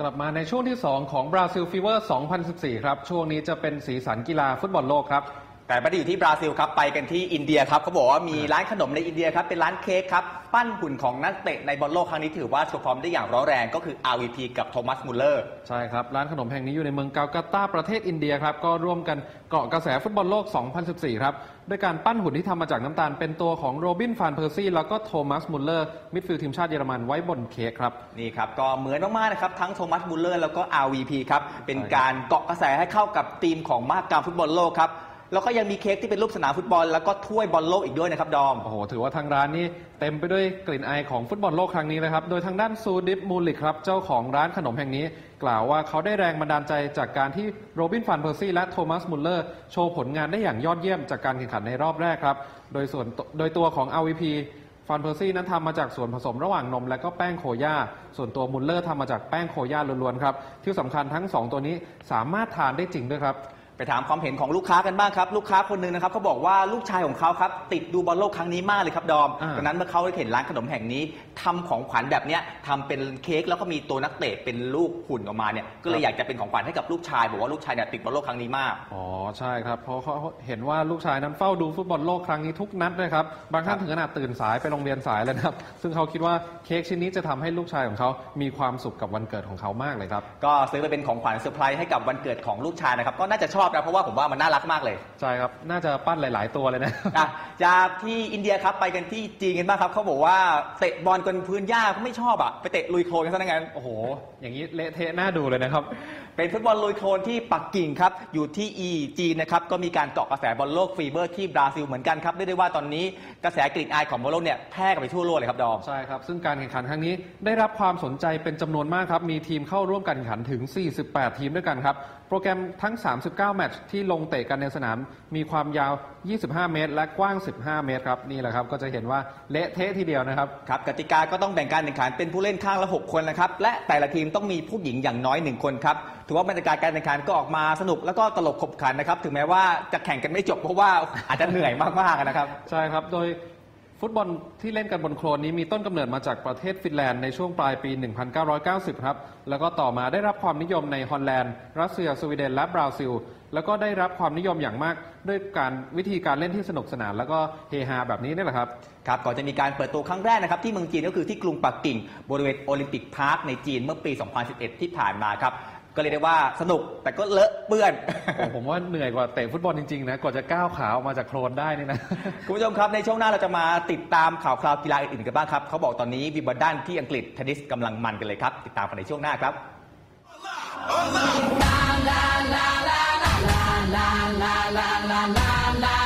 ลับมาในช่วงที่ 2 ของบราซิลฟีเวอร์ 2014 ครับช่วงนี้จะเป็นสีสันกีฬาฟุตบอลโลกครับแต่ไม่ได้อยู่ที่บราซิลครับไปกันที่อินเดียครับเขาบอกว่ามีร้านขนมในอินเดียครับเป็นร้านเค้กครับปั้นหุ่นของนักเตะในบอลโลกครั้งนี้ถือว่าโชว์ฟอร์มได้อย่างร้อนแรงก็คือ RVP กับโทมัส มุลเลอร์ใช่ครับร้านขนมแห่งนี้อยู่ในเมืองกาตาร์ประเทศอินเดียครับก็ร่วมกันเกาะกระแสฟุตบอลโลก 2014 ครับด้วยการปั้นหุ่นที่ทำมาจากน้ำตาลเป็นตัวของโรบิน ฟานเพอร์ซี่แล้วก็โทมัส มุลเลอร์มิดฟิลด์ทีมชาติเยอรมันไว้บนเค้กครับนี่ครับก็เหมือนมากๆนะครับทั้งโทมัส มุลเลอร์แล้วก็ RVP ครับเป็นการเกาะกระแสให้เข้ากับทีมของมหกรรมฟุตบอลโลกครับแล้วก็ยังมีเค้กที่เป็นรูปสนามฟุตบอลแล้วก็ถ้วยบอลโลกอีกด้วยนะครับดอมโอ้โหถือว่าทางร้านนี้เต็มไปด้วยกลิ่นอายของฟุตบอลโลกครั้งนี้นะครับโดยทางด้านซูดิฟ มูลิกครับเจ้าของร้านขนมแห่งนี้กล่าวว่าเขาได้แรงบันดาลใจจากการที่โรบิน ฟานเพอร์ซี่และโทมัส มุลเลอร์โชว์ผลงานได้อย่างยอดเยี่ยมจากการแข่งขันในรอบแรกครับโดยตัวของ RVP ฟานเพอร์ซี่นั้นทำมาจากส่วนผสมระหว่างนมและก็แป้งโคย่าส่วนตัวมุลเลอร์ทำมาจากแป้งโคย่าล้วนๆครับที่สำคัญทั้ง2ตัวนี้สามารถทานได้จริงด้วยครับไปถามความเห็นของลูกค้ากันบ้างครับลูกค้าคนหนึ่งนะครับเขาบอกว่าลูกชายของเขาครับติดดูบอลโลกครั้งนี้มากเลยครับดอมดังนั้นเมื่อเขาได้เห็นร้านขนมแห่งนี้ทำของขวัญแบบนี้ทำเป็นเค้กแล้วก็มีตัวนักเตะเป็นลูกหุ่นออกมาเนี่ยก็เลยอยากจะเป็นของขวัญให้กับลูกชายบอกว่าลูกชายเนี่ยติดบอลโลกครั้งนี้มากอ๋อใช่ครับเพราะเขาเห็นว่าลูกชายนั้นเฝ้าดูฟุตบอลโลกครั้งนี้ทุกนัดเลยครับบางท่านถึงขนาดตื่นสายไปโรงเรียนสายเลยครับซึ่งเขาคิดว่าเค้กชิ้นนี้จะทำให้ลูกชายของเขามีความสุขกับวันเกิดของเขามากเลยครับก็ซื้อไปเป็นของขวัญเซอร์ไพรส์ให้กับวันเกิดของลูกชายนะครับก็น่าจะชอบนะเพราะว่าผมว่ามันน่ารักมากเลยใช่ครับน่าจะปั้นหลายๆตัวเลยนะจากที่อินเดียครับไปกันที่จีนกันบ้างครับเขาบอกว่าเตะบอลกันพื้นหญ้าเขาไม่ชอบอ่ะไปเตะลุยโคลนกันซะงั้นโอ้โหอย่างนี้เละเทะน่าดูเลยนะครับเป็นฟุตบอลลุยโคลนที่ปักกิ่งครับอยู่ที่จีนนะครับก็มีการเกาะกระแสบอลโลกฟีเวอร์ที่บราซิลเหมือนกันครับเรียกได้ว่าตอนนี้กระแสกลิ่นอายของบอลโลกเนี่ยแพร่กันไปทั่วโลกเลยครับดอมใช่ครับซึ่งการแข่งขันครั้งนี้ได้รับความสนใจเป็นจำนวนมากครับมีทีมเข้าร่วมการแข่งขันถึง48ทีมด้วยกันครับโปรแกรมทั้ง39แมตช์ที่ลงเตะกันในสนามมีความยาว25เมตรและกว้าง15เมตรครับนี่แหละครับก็จะเห็นว่าเละเทะทีเดียวนะครับครับกติกาก็ต้องแบ่งการแข่งขันเป็นผู้เล่นข้างละ6คนนะครับและแต่ละทีมต้องมีผู้หญิงอย่างน้อย1คนครับถือว่าบรรยากาศการแข่งขันก็ออกมาสนุกแล้วก็ตลกขบขันนะครับถึงแม้ว่าจะแข่งกันไม่จบเพราะว่าอาจจะเหนื่อยมากๆนะครับใช่ครับโดยฟุตบอลที่เล่นกันบนโคลนนี้มีต้นกำเนิดมาจากประเทศฟินแลนด์ในช่วงปลายปี 1990 ครับแล้วก็ต่อมาได้รับความนิยมในฮอลแลนด์รัสเซียสวีเดนและบราซิลแล้วก็ได้รับความนิยมอย่างมากด้วยวิธีการเล่นที่สนุกสนานแล้วก็เฮฮาแบบนี้นี่แหละครับครับก่อนจะมีการเปิดตัวครั้งแรกนะครับที่เมืองจีนก็คือที่กรุงปักกิ่งบริเวณโอลิมปิกพาร์คในจีนเมื่อปี 2011 ที่ผ่านมาครับก็เรียกได้ว่าสนุกแต่ก็เลอะเปื้อนผมว่าเหนื่อยกว่าเตะฟุตบอลจริงๆนะกว่าจะก้าวขาออกมาจากโคลนได้นี่นะคุณผู้ชมครับในช่วงหน้าเราจะมาติดตามข่าวคราวกีฬาอื่นๆกันบ้างครับเขาบอกตอนนี้วิมเบิลดันที่อังกฤษเทนนิสกำลังมันกันเลยครับติดตามกันในช่วงหน้าครับ